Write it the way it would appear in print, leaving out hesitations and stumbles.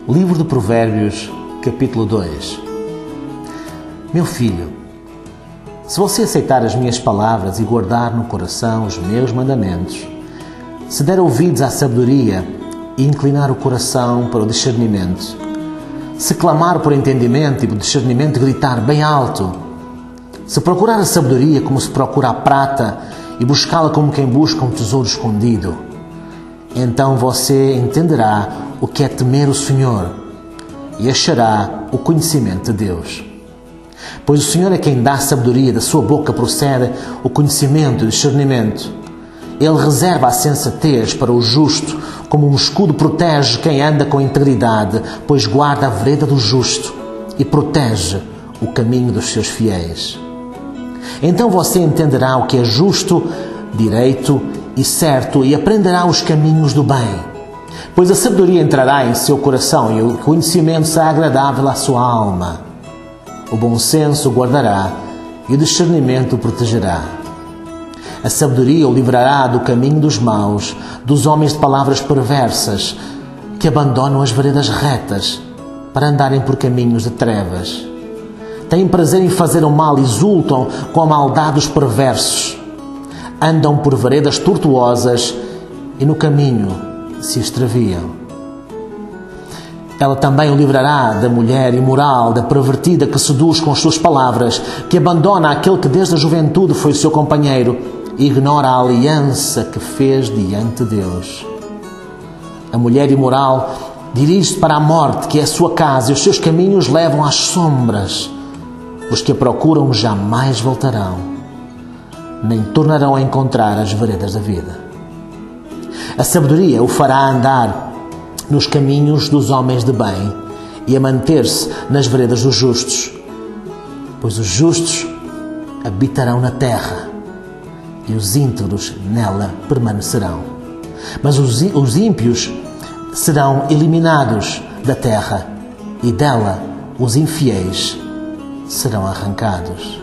Livro de Provérbios, capítulo 2. Meu filho, se você aceitar as minhas palavras e guardar no coração os meus mandamentos, se der ouvidos à sabedoria e inclinar o coração para o discernimento, se clamar por entendimento e por discernimento gritar bem alto, se procurar a sabedoria como se procura a prata e buscá-la como quem busca um tesouro escondido, então você entenderá o que é temer o Senhor e achará o conhecimento de Deus. Pois o Senhor é quem dá sabedoria, da sua boca procede o conhecimento e o discernimento. Ele reserva a sensatez para o justo, como um escudo protege quem anda com integridade, pois guarda a vereda do justo e protege o caminho dos seus fiéis. Então você entenderá o que é justo, direito e certo e aprenderá os caminhos do bem. Pois a sabedoria entrará em seu coração e o conhecimento será agradável à sua alma. O bom senso o guardará e o discernimento o protegerá. A sabedoria o livrará do caminho dos maus, dos homens de palavras perversas, que abandonam as veredas retas para andarem por caminhos de trevas. Têm prazer em fazer o mal, exultam com a maldade dos perversos. Andam por veredas tortuosas e no caminho se extraviam. Ela também o livrará da mulher imoral, da pervertida que seduz com as suas palavras, que abandona aquele que desde a juventude foi seu companheiro e ignora a aliança que fez diante de Deus. A mulher imoral dirige-se para a morte, que é a sua casa, e os seus caminhos levam às sombras. Os que a procuram jamais voltarão, nem tornarão a encontrar as veredas da vida. A sabedoria o fará andar nos caminhos dos homens de bem e a manter-se nas veredas dos justos, pois os justos habitarão na terra e os íntegros nela permanecerão. Mas os ímpios serão eliminados da terra e dela os infiéis serão arrancados.